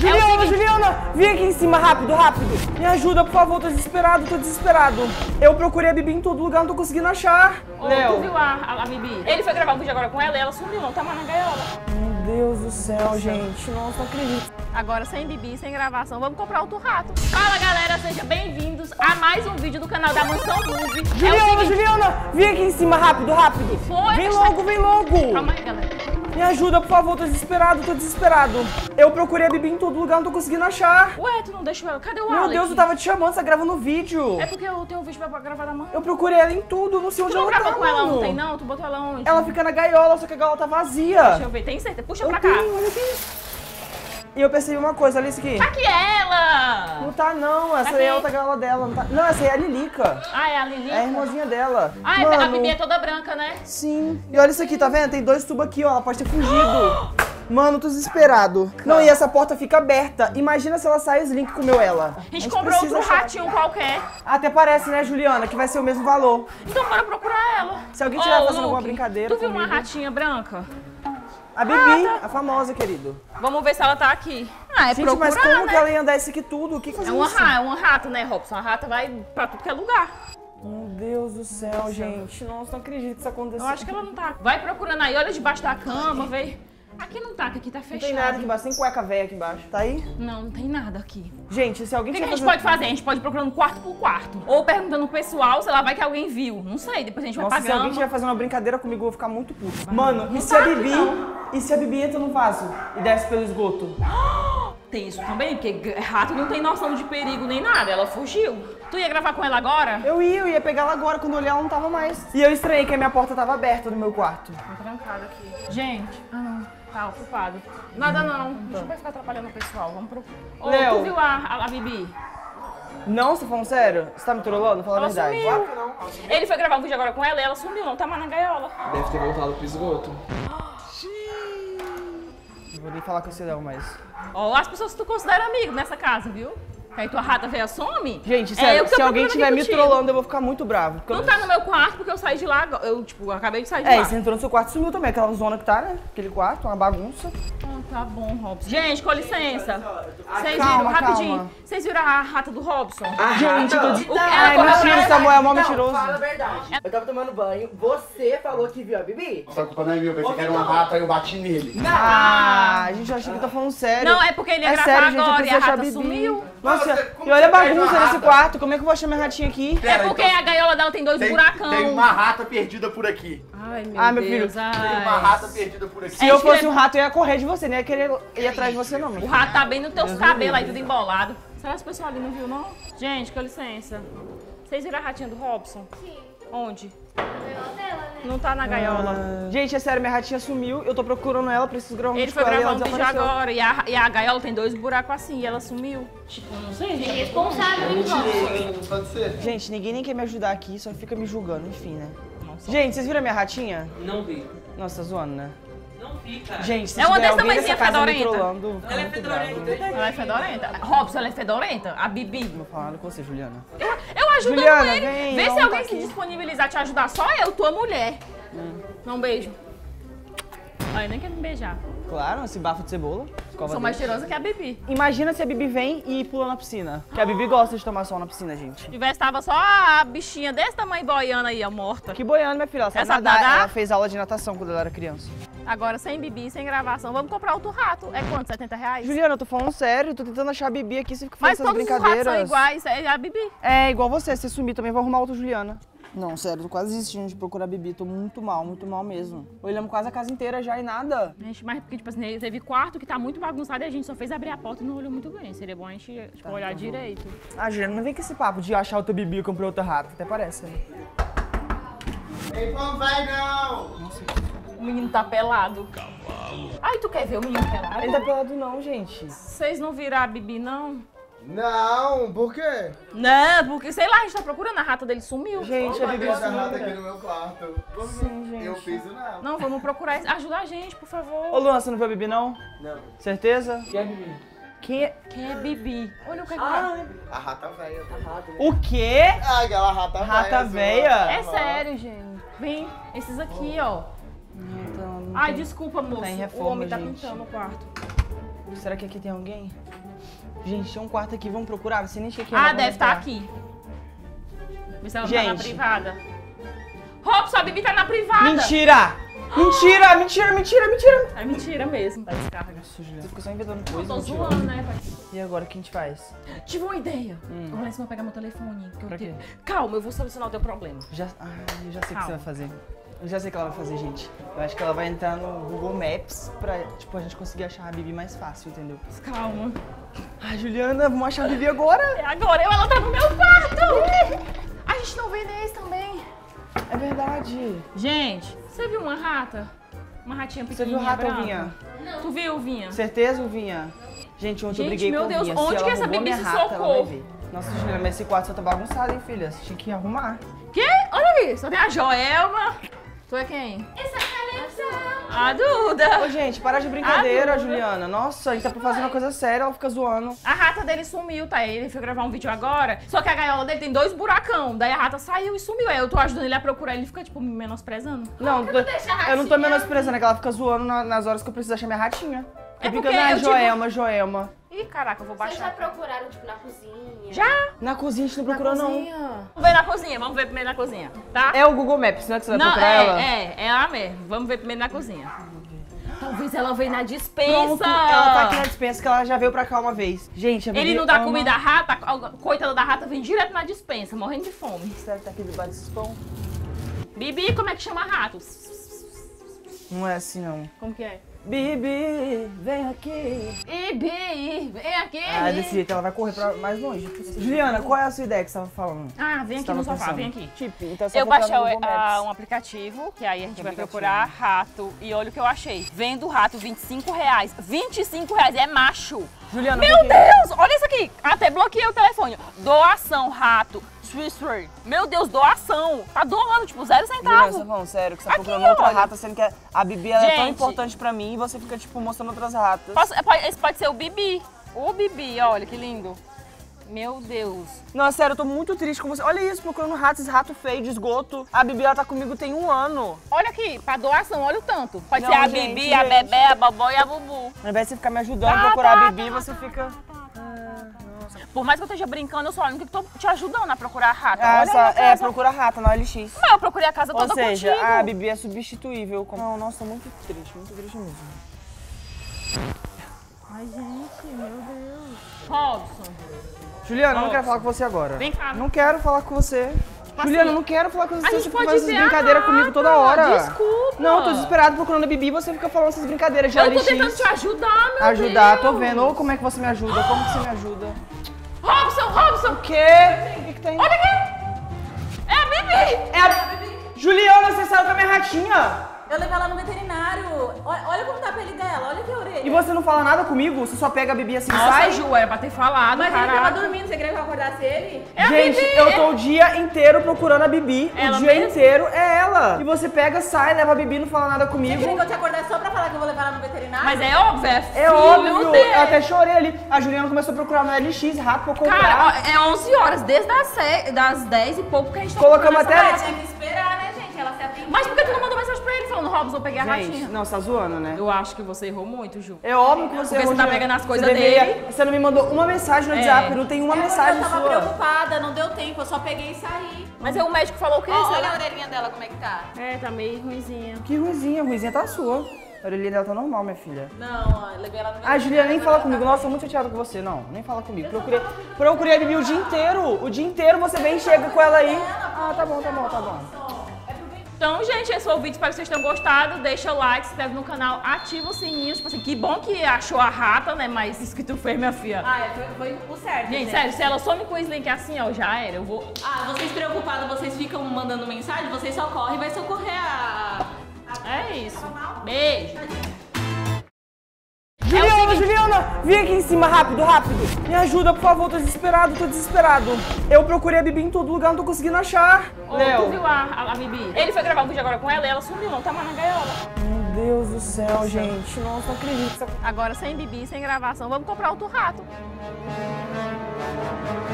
Juliana, vem aqui em cima, rápido, rápido. Me ajuda, por favor, tô desesperado, tô desesperado. Eu procurei a Bibi em todo lugar, não tô conseguindo achar. Tu viu a Bibi? Ele foi gravar um vídeo agora com ela e ela sumiu, não tá mais na gaiola. Meu Deus do céu, gente, nossa, não acredito. Agora sem Bibi, sem gravação, vamos comprar outro rato. Fala galera, sejam bem-vindos a mais um vídeo do canal da Mansão Movie. Juliana, vem aqui em cima, rápido, rápido. Vem logo. Calma aí, galera. Me ajuda, por favor, tô desesperado, tô desesperado. Eu procurei a Bibi em todo lugar, não tô conseguindo achar. Ué, tu não deixou ela? Cadê o Alex? Meu Deus, eu tava te chamando, você tá gravando vídeo. É porque eu tenho um vídeo pra gravar da mão. Eu procurei ela em tudo, não sei onde ela tá, Tu não gravou com ela mano. ontem, não? Tu botou ela onde? Ela fica na gaiola, só que a gaiola tá vazia. Deixa eu ver, tem certeza? Puxa pra cá. E eu percebi uma coisa, olha isso aqui. Tá aqui ela! Não tá não, essa aí é outra gaiola dela. Não, tá... não, essa aí é a Lilica. Ah, é a Lilica? É a irmãzinha dela. Ah, mano, a Bibi é toda branca, né? Sim. E olha isso aqui, tá vendo? Tem 2 tubos aqui, ó. Ela pode ter fugido. Mano, tô desesperado. Não, e essa porta fica aberta. Imagina se ela sai e o Slink comeu ela. A gente comprou outro ratinho qualquer. Até parece, né, Juliana, que vai ser o mesmo valor. Então bora procurar ela. Se alguém estiver fazendo alguma brincadeira Tu viu comigo... uma ratinha branca? A Bibi, a famosa, querido. Vamos ver se ela tá aqui. Ah, é gente, procurar, mas como né? que ela ia andar isso aqui tudo? O que faz isso? É uma rata, né, Robson? A rata vai pra tudo que é lugar. Meu Deus do céu, gente. Nossa, não acredito que isso aconteceu. Eu acho que ela não tá. Vai procurando aí, olha debaixo da cama, vê. Aqui não tá, que aqui tá fechado. Não tem nada aqui embaixo, tem cueca velha aqui embaixo. Tá aí? Não tem nada aqui. Gente, se alguém O que a gente pode fazer? A gente pode ir procurando quarto por quarto. Ou perguntando pro pessoal, sei lá, vai que alguém viu. Não sei, depois a gente vai pagando. Se alguém estiver fazendo uma brincadeira comigo, eu vou ficar muito puto. Mano, e se a Bibi... E se a Bibi entra no vaso e desce pelo esgoto? Tem isso também, porque rato não tem noção de perigo nem nada. Ela fugiu. Tu ia gravar com ela agora? Eu ia pegar ela agora. Quando eu olhar, ela não tava mais. E eu estranhei que a minha porta tava aberta no meu quarto. Tá trancada aqui. Gente, tá ocupado. Nada não. Deixa eu ficar atrapalhando o pessoal. Vamos pro... Ô, tu viu a Bibi? Não, você tá falando sério? Você tá me trollando? Fala a verdade. Sumiu. Claro que não. Ele foi gravar um vídeo agora com ela e ela sumiu, não tá mais na gaiola. Deve ter voltado pro esgoto. Não vou nem falar com você não, mas... Ó, as pessoas que tu considera amigo nessa casa, viu? Aí tua rata veio some. Gente, sério, se alguém estiver me trollando, eu vou ficar muito bravo. Não tá no meu quarto porque eu saí de lá, eu acabei de sair de lá. E você entrou no seu quarto e sumiu também, aquela zona que tá, né? Aquele quarto, uma bagunça. Tá bom, Robson. Gente, com licença. Vocês calma, viram, rapidinho, calma. vocês viram a rata do Robson? Gente, tô de... Ai, mentira, Samuel é mó mentiroso. Fala a verdade. Eu tava tomando banho, você falou que viu a Bibi? Essa culpa não é minha, eu pensei que era uma rata e eu bati nele. Ah, gente, eu achei que tá falando sério. Não, é porque ele ia gravar sério, gente, agora eu e a preciso achar rata Bibi. sumiu. Nossa, e olha a bagunça nesse quarto, como é que eu vou achar minha ratinha aqui? É porque a gaiola dela tem 2 buracão. Tem uma rata perdida por aqui. Ai, meu filho. Deus. Ai. Tem uma rata perdida por aqui. Se eu fosse um rato, eu ia correr de você, não ia querer ir atrás de você, não. O rato tá bem nos teus cabelos aí, tudo embolado. Será que esse pessoal ali não viu, não? Gente, com licença. Vocês viram a ratinha do Robson? Sim. Onde? Não tá na gaiola. Gente, é sério, minha ratinha sumiu, eu tô procurando ela, preciso gravar um Ele vídeo foi com ela gravar e um ela vídeo desapareceu. agora e a gaiola tem 2 buracos assim e ela sumiu. Tipo, não sei. Responsável, hein, Robson? Pode ser. Gente, ninguém nem quer me ajudar aqui, só fica me julgando, enfim, né? Gente, vocês viram a minha ratinha? Não vi. Nossa, tá zoando, né? Não vi, cara. Gente, se É uma tiver desse alguém nessa tamanhozinho casa me fedorenta. trollando, Ela é fedorenta. Ela é fedorenta. Robson, ela é fedorenta? A Bibi. Não vou falar nada com você, Juliana. Eu ajudando Juliana, ele. vem, Vê se vamos alguém tá se aqui. disponibilizar a te ajudar. Só eu, tua mulher. Dá um beijo. Ai, nem quer me beijar. Claro, esse bafo de cebola. Sou mais cheirosa que a Bibi. Imagina se a Bibi vem e pula na piscina. Que a Bibi gosta de tomar sol na piscina, gente. Se tivesse, tava só a bichinha desse tamanho boiando aí, ó, morta. Que boiando, minha filha. Ela sabe Essa nadar. nadar? Ela fez aula de natação quando ela era criança. Agora sem Bibi, sem gravação. Vamos comprar outro rato. É quanto? 70 reais? Juliana, eu tô falando sério. Eu tô tentando achar a Bibi aqui, você fica Mas fazendo essas todos os ratos brincadeiras. são iguais. É a Bibi. É, igual você. Se sumir também, vou arrumar outra Juliana. Não, sério, tô quase desistindo de procurar a Bibi. Tô muito mal mesmo. Olhamos quase a casa inteira já e nada. Gente, mas porque, tipo assim, teve quarto que tá muito bagunçado e a gente só fez abrir a porta e não olhou muito bem. Seria bom a gente tipo, olhar direito. Ah, Juliana, não vem com esse papo de achar outra Bibi e comprei outra rata. Até parece, né? Ei, não vai não! O menino tá pelado. Ai, tu quer ver o menino pelado? Ele tá pelado não, gente. Vocês não viram a Bibi, não? Não, por quê? Não, porque, sei lá, a gente tá procurando, a rata dele sumiu. Gente, a Bibi Essa rata aqui sumiu. no meu quarto. Sim, gente. Eu fiz nela. Não, vamos procurar, ajuda a gente, por favor. Ô, Luan, você não viu a Bibi, não? Não. Certeza? Quem é Bibi? Quem é? Quem é Bibi? Olha o que é que A rata velha. O quê? Ah, aquela rata velha. Rata velha? É sério, gente. Vem, esses aqui, ó. Então, Ai, desculpa, moço. Tá em O reforma, homem tá gente. pintando o quarto. Será que aqui tem alguém? Gente, tem um quarto aqui, vamos procurar? Você nem tinha que ir. Ah, deve estar aqui. Vê se ela tá na privada. Robson, a Bibi tá na privada. Mentira! Mentira, mentira, mentira, mentira. É mentira mesmo. Tá descarga. Nossa, Juliana, você fica só inventando coisa. Eu tô zoando, né, pai? E agora, o que a gente faz? Tive uma ideia. Vamos lá em cima pegar meu telefone. Pra quê? Calma, eu vou solucionar o teu problema. Eu já sei o que você vai fazer. Eu já sei o que ela vai fazer, gente. Eu acho que ela vai entrar no Google Maps pra, tipo, a gente conseguir achar a Bibi mais fácil, entendeu? Calma. Ai, Juliana, vamos achar a Bibi agora. É agora, ela tá no meu quarto. A gente não vê nesse também. É verdade. Gente, você viu uma rata? Uma ratinha Você pequenininha viu o rato, branca? Vinha? Não. Tu viu, Vinha? Certeza, Vinha? Gente, ontem eu briguei meu com a Deus, Vinha. onde Se que ela essa roubou Bibi minha se rata, ela socou? vai ver. Nossa, Juliana, mas esse quarto só tá bagunçado, hein, filha? Você tinha que arrumar. Quê? Olha aí, só tem a Joelma. Tu é quem? Essa Calypso. A Duda. Ô, gente, para de brincadeira, Juliana. Nossa, a gente tá fazendo uma coisa séria, ela fica zoando. A rata dele sumiu, tá? Ele foi gravar um vídeo agora, só que a gaiola dele tem 2 buracão. Daí a rata saiu e sumiu. Aí eu tô ajudando ele a procurar, ele fica, tipo, me menosprezando. Não, eu não tô menosprezando, é que ela fica zoando nas horas que eu preciso achar minha ratinha. É Fica porque na eu, tipo- Joelma, Joelma. Ih, caraca, eu vou Vocês já baixar. procuraram, tipo, na cozinha? Já? Na cozinha a gente não procurou, não. Vamos ver na cozinha, vamos ver primeiro na cozinha, tá? É o Google Maps, não é que você vai Não, procurar ela? é ela mesmo. Vamos ver primeiro na cozinha. Talvez ela veio na dispensa. Pronto, ela tá aqui na dispensa, que ela já veio pra cá uma vez. Gente, a Bibi Ele não dá ama- comida à rata, a coitada da rata vem direto na dispensa, morrendo de fome. Será que tá aqui debaixo desse pão? Bibi, como é que chama rato? Não é assim, não. Como que é? Bibi, vem aqui. Bibi, vem aqui. Ah, desse jeito ela vai correr pra mais longe. Juliana, qual é a sua ideia que você tava falando? Ah, vem Você aqui tava no sofá, pensando? vem aqui. Tipo, então você Eu vai baixei procurar no Google Maps. um aplicativo, que aí a gente vai aplicativo? procurar rato. E olha o que eu achei. Vendo rato, R$25. R$25 é macho. Juliana, Meu por quê? Deus, olha isso aqui. Até bloqueei o telefone. Doação, rato. Swiss Free. Meu Deus, doação. Tá doando, tipo, 0 Juliana, você centavos. tá falando sério, que você tá Aqui, procurando outra olha. rata, sendo que a Bibi ela é tão Gente. importante pra mim e você fica, tipo, mostrando outras ratas. Esse pode ser o Bibi. O Bibi, olha que lindo. Meu Deus. Não, sério, eu tô muito triste com você. Olha isso, procurando rato, esse rato feio de esgoto. A Bibi, ela tá comigo tem 1 ano. Olha aqui, pra doação, olha o tanto. Pode Não, ser a gente, Bibi, a gente. Bebé, a Bobó e a Bubu. Ao invés de você ficar me ajudando a procurar a Bibi, você fica... Por mais que eu esteja brincando, eu sou a única que tô te ajudando a procurar rato. Ah, Olha aí a casa. procura rata na OLX. Não, eu procurei a casa Ou toda seja, contigo. a Bibi é substituível. Não, nossa, tô muito triste mesmo. Ai, gente, meu Deus. Robson. Juliana, eu não Nossa. quero falar com você agora. Vem cá. Não quero falar com você. Juliana, eu não quero falar com você. A gente Você fica pode fazendo essas ver a brincadeiras rata. comigo toda hora. Desculpa. Não, eu tô desesperado procurando a Bibi e você fica falando essas brincadeiras de Eu OLX. tô tentando te ajudar, meu Ajudar, Deus. tô vendo. Ou como é que você me ajuda? Como que você me ajuda? Robson. O quê? O que tem? Olha aqui. É a Bibi. É a... Juliana, você saiu com a minha ratinha. Eu levei ela no veterinário. Olha como tá a pele dela, olha que orelha. E você não fala nada comigo? Você só pega a Bibi assim e Nossa, sai? Ju, era pra ter falado, Mas ele caraca. tava dormindo, você queria que eu acordasse ele? É a Gente, Bibi. eu tô o dia inteiro procurando a Bibi. Ela o dia mesmo? inteiro é ela. E você pega, sai, leva a Bibi, não fala nada Você comigo. queria que eu te acordasse só pra falar que eu vou levar ela no veterinário? Mas é óbvio, é É filho óbvio, dele. eu até chorei ali. A Juliana começou a procurar no LX, rápido pra eu comprar. Cara, ó, é 11 horas, desde das 10 e pouco que a gente tá Colocamos procurando até- essa Tinha rata. que esperar, né, gente? Ela se atende. Mas por que tu não mandou mensagem pra ele falando, Robson, eu peguei a Gente, ratinha? não, você tá zoando, né? Eu acho que você errou muito, Ju. É óbvio que você Porque errou, você tá Juliana. pegando as coisas Você deveria- dele. Você não me mandou uma mensagem no É. WhatsApp, não tem uma mensagem Eu tava sua. preocupada, não deu tempo, eu só peguei e saí. Mas aí o médico falou o quê? Ó, sei olha lá? a orelhinha dela, como é que tá. É, tá meio ruimzinha. Que ruizinha tá sua. A orelhinha dela tá normal, minha filha. Não, ó, eu levei ela no Ah, Juliana, nem fala agora comigo. ela Nossa, tô muito chateada com você. Não, nem fala comigo. Procurei a Bibi o dia inteiro. O dia inteiro você vem e chega com ela aí. Ah, tá bom. Então, gente, esse foi o vídeo. Espero que vocês tenham gostado. Deixa o like, se inscreve no canal, ativa o sininho. Tipo assim, que bom que achou a rata, né? Mas isso que tu fez, minha filha. Ah, foi o certo. Gente, né? sério, se ela some com o Slink assim, ó, já era. Eu vou... Ah, vocês preocupados, vocês ficam mandando mensagem, vocês só correm e vai socorrer a... É isso. Beijo. Juliana, vem aqui em cima, rápido. Me ajuda, por favor, tô desesperado. Eu procurei a Bibi em todo lugar, não tô conseguindo achar. Ô, tu Léo. viu a Bibi? Ele foi gravar um vídeo agora com ela e ela sumiu, não tá mais na gaiola. Meu Deus do céu, gente. Nossa, não acredito. Agora sem Bibi, sem gravação, vamos comprar outro rato.